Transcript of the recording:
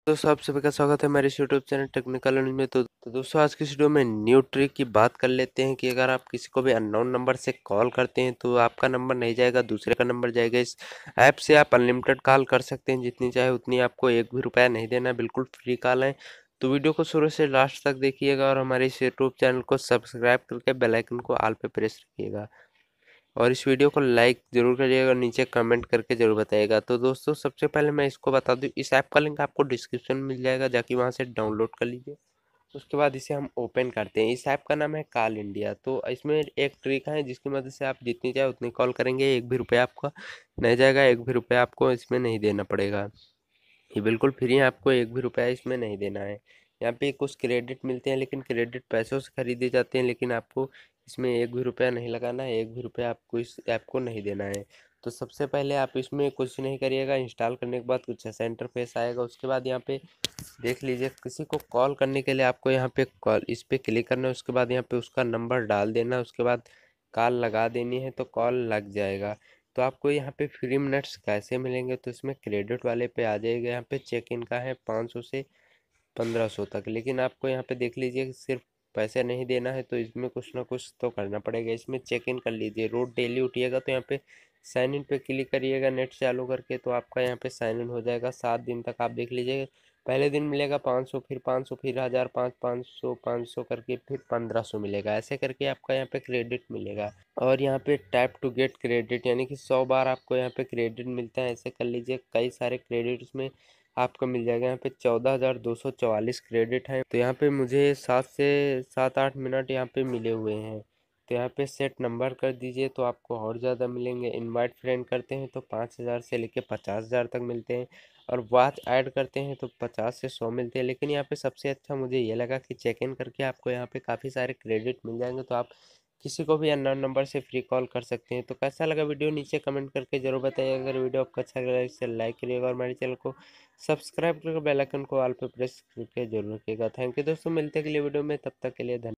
दोस्तों आप सभी का स्वागत है मेरे इस यूट्यूब चैनल टेक्निकल नॉलेज में। तो दोस्तों आज की इस वीडियो में न्यू ट्रिक की बात कर लेते हैं कि अगर आप किसी को भी अननोन नंबर से कॉल करते हैं तो आपका नंबर नहीं जाएगा, दूसरे का नंबर जाएगा। इस ऐप से आप अनलिमिटेड कॉल कर सकते हैं, जितनी चाहे उतनी, आपको एक भी रुपया नहीं देना, बिल्कुल फ्री कॉल है। तो वीडियो को शुरू से लास्ट तक देखिएगा और हमारे इस यूट्यूब चैनल को सब्सक्राइब करके बेल आइकन को ऑल पे प्रेस रखिएगा और इस वीडियो को लाइक जरूर करिएगा और नीचे कमेंट करके जरूर बताइएगा। तो दोस्तों सबसे पहले मैं इसको बता दूं, इस ऐप का लिंक आपको डिस्क्रिप्शन में मिल जाएगा, जाके वहां से डाउनलोड कर लीजिए। उसके बाद इसे हम ओपन करते हैं। इस ऐप का नाम है कॉल इंडिया। तो इसमें एक ट्रिक है जिसकी मदद से आप जितनी चाहे उतनी कॉल करेंगे, एक भी रुपया आपका नहीं जाएगा, एक भी रुपया आपको इसमें नहीं देना पड़ेगा। ये बिल्कुल फ्री है, आपको एक भी रुपया इसमें नहीं देना है। यहाँ पे कुछ क्रेडिट मिलते हैं, लेकिन क्रेडिट पैसों से खरीदे जाते हैं, लेकिन आपको इसमें एक भी रुपया नहीं लगाना है, एक भी रुपया आपको इस ऐप को नहीं देना है। तो सबसे पहले आप इसमें कुछ नहीं करिएगा, इंस्टॉल करने के बाद कुछ ऐसा इंटरफेस आएगा। उसके बाद यहाँ पे देख लीजिए, किसी को कॉल करने के लिए आपको यहाँ पे कॉल इस पे क्लिक करना है। उसके बाद यहाँ पे उसका नंबर डाल देना है, उसके बाद कॉल लगा देनी है तो कॉल लग जाएगा। तो आपको यहाँ पे फ्री मिनट्स कैसे मिलेंगे, तो इसमें क्रेडिट वाले पे आ जाएगा। यहाँ पे चेक इन का है 500 से 1500 तक, लेकिन आपको यहाँ पे देख लीजिए कि सिर्फ पैसे नहीं देना है, तो इसमें कुछ ना कुछ तो करना पड़ेगा। इसमें चेक इन कर लीजिए, रोज डेली उठिएगा तो यहाँ पे साइन इन पे क्लिक करिएगा नेट चालू करके, तो आपका यहाँ पे साइन इन हो जाएगा। 7 दिन तक आप देख लीजिए, पहले दिन मिलेगा 500, फिर 500, फिर 1000, 500, 500 करके फिर 1500 मिलेगा। ऐसे करके आपका यहाँ पे क्रेडिट मिलेगा। और यहाँ पे टैप टू गेट क्रेडिट, यानी कि 100 बार आपको यहाँ पे क्रेडिट मिलता है। ऐसे कर लीजिए, कई सारे क्रेडिट इसमें आपको मिल जाएगा। यहाँ पे 14,244 क्रेडिट है। तो यहाँ पे मुझे 7 से 8 मिनट यहाँ पे मिले हुए हैं। तो यहाँ पे सेट नंबर कर दीजिए तो आपको और ज़्यादा मिलेंगे। इनवाइट फ्रेंड करते हैं तो 5,000 से लेके 50,000 तक मिलते हैं, और वॉच ऐड करते हैं तो 50 से 100 मिलते हैं। लेकिन यहाँ पे सबसे अच्छा मुझे ये लगा कि चेक इन करके आपको यहाँ पे काफ़ी सारे क्रेडिट मिल जाएंगे, तो आप किसी को भी अननोन नंबर से फ्री कॉल कर सकते हैं। तो कैसा लगा वीडियो नीचे कमेंट करके जरूर बताइएगा। अगर वीडियो आपको अच्छा लगा इसे लाइक करिएगा और हमारे चैनल को सब्सक्राइब करके बेल आइकन को ऑल पे प्रेस करके जरूर रखिएगा। थैंक यू दोस्तों, मिलते हैं अगले वीडियो में, तब तक के लिए धन्यवाद।